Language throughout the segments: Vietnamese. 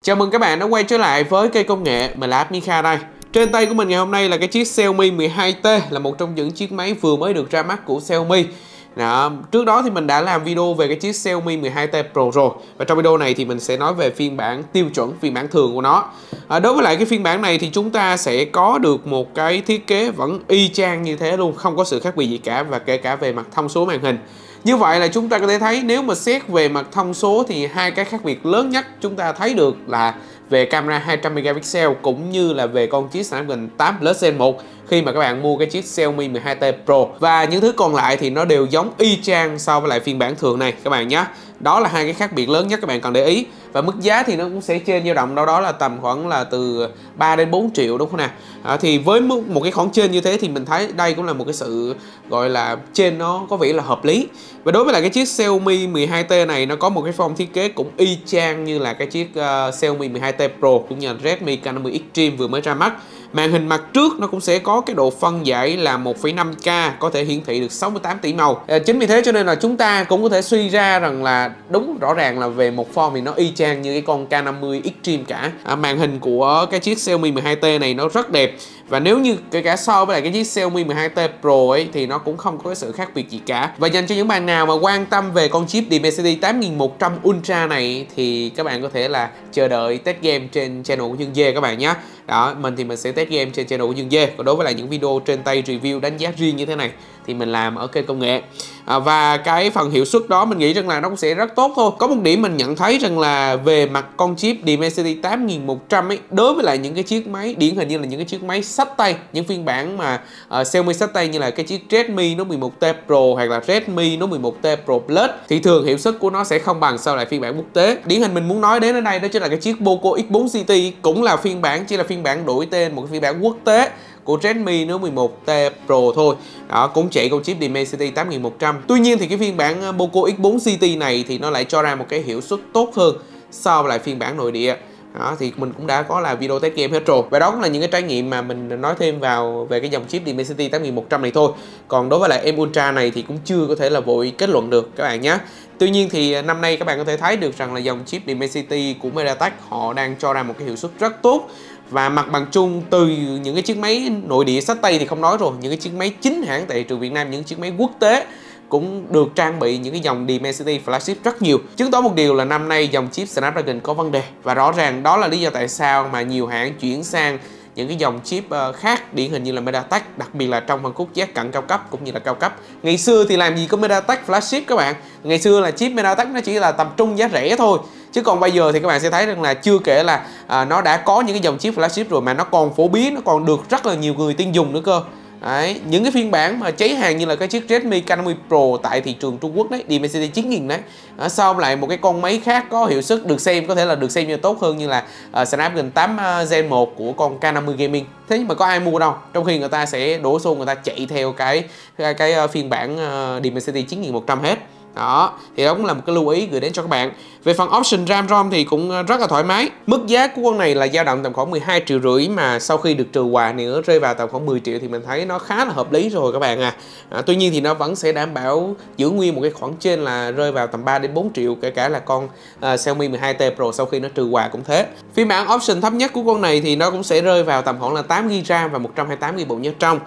Chào mừng các bạn đã quay trở lại với kênh công nghệ mình là Mika đây. Trên tay của mình ngày hôm nay là cái chiếc Xiaomi 12T, là một trong những chiếc máy vừa mới được ra mắt của Xiaomi. Trước đó thì mình đã làm video về cái chiếc Xiaomi 12T Pro rồi. Và trong video này thì mình sẽ nói về phiên bản tiêu chuẩn, phiên bản thường của nó. Đối với lại cái phiên bản này thì chúng ta sẽ có được một cái thiết kế vẫn y chang như thế luôn, không có sự khác biệt gì cả, và kể cả về mặt thông số màn hình. Như vậy là chúng ta có thể thấy nếu mà xét về mặt thông số thì hai cái khác biệt lớn nhất chúng ta thấy được là về camera 200 megapixel cũng như là về con chiếc Snapdragon 8 Plus Gen 1 khi mà các bạn mua cái chiếc Xiaomi 12T Pro. Và những thứ còn lại thì nó đều giống y chang so với lại phiên bản thường này các bạn nhé. Đó là hai cái khác biệt lớn nhất các bạn cần để ý. Và mức giá thì nó cũng sẽ trên dao động đâu đó là tầm khoảng là từ 3 đến 4 triệu đúng không nào. Thì với một cái khoản trên như thế thì mình thấy đây cũng là một cái sự gọi là trên nó có vẻ là hợp lý. Và đối với lại cái chiếc Xiaomi 12T này, nó có một cái form thiết kế cũng y chang như là cái chiếc Xiaomi 12T Pro cũng như là Redmi K50 Extreme vừa mới ra mắt. Màn hình mặt trước nó cũng sẽ có cái độ phân giải là 1,5K, có thể hiển thị được 68 tỷ màu. Chính vì thế cho nên là chúng ta cũng có thể suy ra rằng là đúng rõ ràng là về một form thì nó y chang như cái con K50 Extreme cả. Màn hình của cái chiếc Xiaomi 12T này nó rất đẹp. Và nếu như kể cả so với lại cái chiếc Xiaomi 12T Pro ấy thì nó cũng không có sự khác biệt gì cả. Và dành cho những bạn nào mà quan tâm về con chip Dimensity 8100 Ultra này thì các bạn có thể là chờ đợi test game trên channel của Dương Dê các bạn nhé. Đó, mình sẽ test game trên channel của Dương Dê. Còn đối với lại những video trên tay review đánh giá riêng như thế này thì mình làm ở kênh công nghệ. Và cái phần hiệu suất đó mình nghĩ rằng là nó cũng sẽ rất tốt thôi. Có một điểm mình nhận thấy rằng là về mặt con chip Dimensity 8100 ấy, đối với lại những cái chiếc máy điển hình như là những cái chiếc máy xách tay, những phiên bản mà Xiaomi xách tay như là cái chiếc Redmi Note 11T Pro hoặc là Redmi Note 11T Pro Plus thì thường hiệu suất của nó sẽ không bằng so với lại phiên bản quốc tế. Điển hình mình muốn nói đến ở đây đó chính là cái chiếc Poco X4 City, cũng là phiên bản, chỉ là phiên bản đổi tên một cái phiên bản quốc tế của Redmi Note 11T Pro thôi. Đó, cũng chạy con chip Dimensity 8100. Tuy nhiên thì cái phiên bản Poco X4 City này thì nó lại cho ra một cái hiệu suất tốt hơn so với lại phiên bản nội địa. Đó, thì mình cũng đã có là video test game hết rồi. Và đó cũng là những cái trải nghiệm mà mình nói thêm vào về cái dòng chip Dimensity 8100 này thôi. Còn đối với lại M Ultra này thì cũng chưa có thể là vội kết luận được các bạn nhé. Tuy nhiên thì năm nay các bạn có thể thấy được rằng là dòng chip Dimensity của MediaTek họ đang cho ra một cái hiệu suất rất tốt. Và mặt bằng chung từ những cái chiếc máy nội địa xách tay thì không nói rồi, những cái chiếc máy chính hãng tại thị trường Việt Nam, những chiếc máy quốc tế cũng được trang bị những cái dòng Dimensity flagship rất nhiều. Chứng tỏ một điều là năm nay dòng chip Snapdragon có vấn đề. Và rõ ràng đó là lý do tại sao mà nhiều hãng chuyển sang những cái dòng chip khác điển hình như là MediaTek, đặc biệt là trong phân khúc giá cận cao cấp cũng như là cao cấp. Ngày xưa thì làm gì có MediaTek flagship các bạn. Ngày xưa là chip MediaTek nó chỉ là tầm trung giá rẻ thôi. Chứ còn bây giờ thì các bạn sẽ thấy rằng là chưa kể là nó đã có những cái dòng chip flagship rồi mà nó còn phổ biến, nó còn được rất là nhiều người tin dùng nữa cơ. Đấy, những cái phiên bản mà cháy hàng như là cái chiếc Redmi K50 Pro tại thị trường Trung Quốc đấy, Dimensity 9000 đấy, so lại một cái con máy khác có hiệu suất được xem, có thể là được xem như tốt hơn như là Snapdragon 8 Gen 1 của con K50 Gaming. Thế nhưng mà có ai mua đâu, trong khi người ta sẽ đổ xô người ta chạy theo cái phiên bản Dimensity 9100 hết. Đó, thì đó cũng là một cái lưu ý gửi đến cho các bạn. Về phần option RAM ROM thì cũng rất là thoải mái. Mức giá của con này là dao động tầm khoảng 12,5 triệu, mà sau khi được trừ quà nữa rơi vào tầm khoảng 10 triệu thì mình thấy nó khá là hợp lý rồi các bạn à. Tuy nhiên thì nó vẫn sẽ đảm bảo giữ nguyên một cái khoản trên là rơi vào tầm 3 đến 4 triệu, kể cả là con Xiaomi 12T Pro sau khi nó trừ quà cũng thế. Phiên bản option thấp nhất của con này thì nó cũng sẽ rơi vào tầm khoảng là 8GB RAM và 128GB bộ nhớ trong.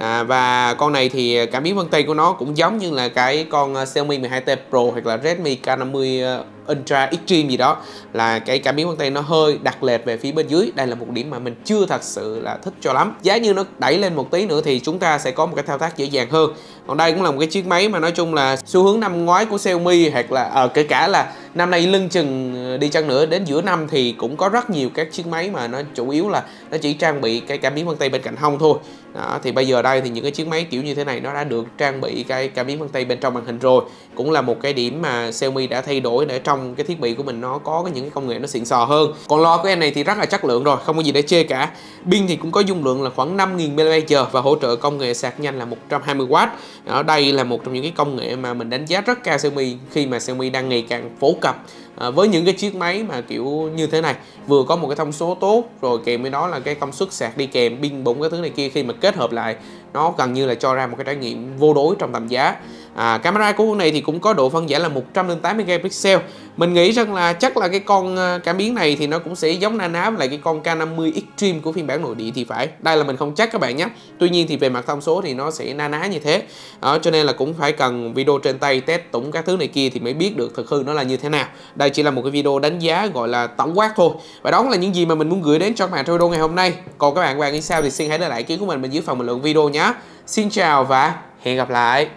Và con này thì cảm biến vân tay của nó cũng giống như là cái con Xiaomi 12T Pro hoặc là Redmi K50 Ultra Extreme gì đó, là cái cảm biến vân tay nó hơi đặt lệch về phía bên dưới. Đây là một điểm mà mình chưa thật sự là thích cho lắm. Giá như nó đẩy lên một tí nữa thì chúng ta sẽ có một cái thao tác dễ dàng hơn. Còn đây cũng là một cái chiếc máy mà nói chung là xu hướng năm ngoái của Xiaomi, hoặc là kể cả là năm nay lưng chừng đi chăng nữa đến giữa năm thì cũng có rất nhiều các chiếc máy mà nó chủ yếu là nó chỉ trang bị cái cảm biến vân tay bên cạnh hông thôi. Đó, thì bây giờ đây thì những cái chiếc máy kiểu như thế này nó đã được trang bị cái cảm biến vân tay bên trong màn hình rồi. Cũng là một cái điểm mà Xiaomi đã thay đổi để trong cái thiết bị của mình nó có những cái công nghệ nó xịn sò hơn. Còn loa của em này thì rất là chất lượng rồi, không có gì để chê cả. Pin thì cũng có dung lượng là khoảng 5000 mAh và hỗ trợ công nghệ sạc nhanh là 120W. Ở đây là một trong những cái công nghệ mà mình đánh giá rất cao Xiaomi khi mà Xiaomi đang ngày càng phổ cập với những cái chiếc máy mà kiểu như thế này, vừa có một cái thông số tốt rồi kèm với đó là cái công suất sạc đi kèm pin bụng cái thứ này kia, khi mà kết hợp lại nó gần như là cho ra một cái trải nghiệm vô đối trong tầm giá. Camera của con này thì cũng có độ phân giải là 108 megapixel. Mình nghĩ rằng là chắc là cái con cảm biến này thì nó cũng sẽ giống na ná với lại cái con K50 Extreme của phiên bản nội địa thì phải. Đây là mình không chắc các bạn nhé. Tuy nhiên thì về mặt thông số thì nó sẽ na ná như thế. Cho nên là cũng phải cần video trên tay test tủng các thứ này kia thì mới biết được thực hư nó là như thế nào. Đây chỉ là một cái video đánh giá gọi là tổng quát thôi. Và đó là những gì mà mình muốn gửi đến cho các bạn trong video ngày hôm nay. Còn các bạn nghĩ sao thì xin hãy để lại ý kiến của mình bên dưới phần bình luận video nhé. Xin chào và hẹn gặp lại.